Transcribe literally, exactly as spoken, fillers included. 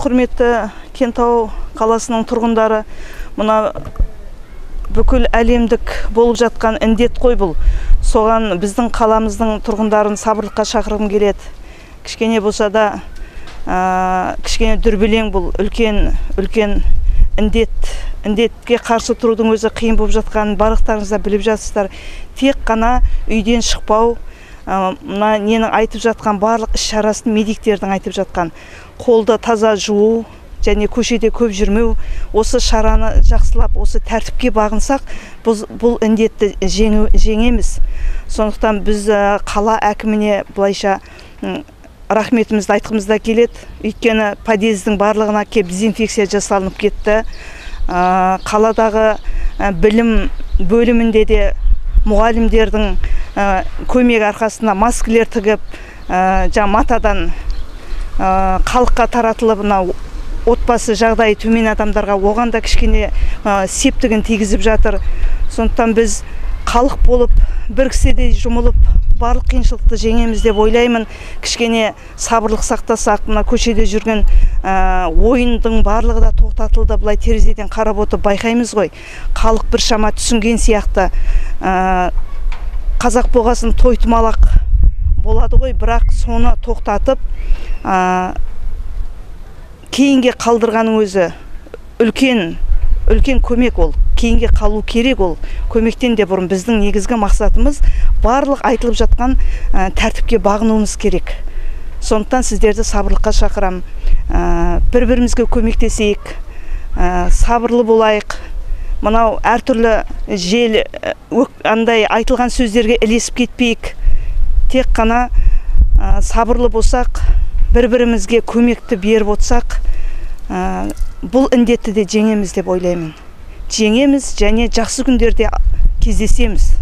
құрметті Кентау қаласының тұрғындары, мына бүкіл әлемдік болып жатқан індет қой бұл. Соған біздің қаламыздың тұрғындарын сабырлыққа шақырғым келеді. Кішкене болса да, кішкене дүрбелең бұл, үлкен үлкен індет. Індетке қарсы тұрудың өзі қиын болып жатқанын барлықтарыңызда біліп жатсыздар. Тек қана үйден шықпау, мына ненің айтып жатқан барлық іс-шарасын медиктердің айтып жатқан. Қолды таза жуу және көшеде көп жүрмеу, осы шараны жақсылап, осы тәртіпке бағынсақ, бұл, бұл індетті жеңеміз. Сондықтан біз қала әкіміне былайша рахметімізді айтқымызда келеді. Өйткені подъездің барлығына кеп дезинфекция жасалынып кетті. Қаладағы білім бөлімінде де мұғалімдердің көмек арқасында маскілер тігіп, жаңа матадан халыққа таратылып, отбасы жағдайы төмен адамдарға оған да кішкене септігін тигізіп жатыр. Сондықтан біз халық болып, бір кісідей жұмылып, барлық қиыншылықты жеңеміз деп ойлаймын. Кішкене сабырлық сақтасақ, мына көшеде жүрген ойындың барлығы да тоқтатылды. Былай терезеден қарап отырып байқаймыз ғой. Халық бір шама түсінген сияқты. Қазақ болғасын той-томалақ болады ғой, бірақ соны тоқтатып, кейінге қалдырғаның өзі үлкен үлкен көмек ол. Кейінге қалу керек ол. Көмектен де бұрын біздің негізгі мақсатымыз барлық айтылып жатқан тәртіпке бағынуымыз керек. Сондықтан сіздерді сабырлыққа шақырам. Бір-бірімізге көмектесейік, сабырлы болайық. Мынау әртүрлі жел, андай айтылған сөздерге ілесіп кетпейік. Тек қана сабырлы болсақ, бір-бірімізге көмекті беріп отсақ, бұл індетті де жеңеміз деп ойлаймын. Жеңеміз және жақсы күндерде кездесеміз.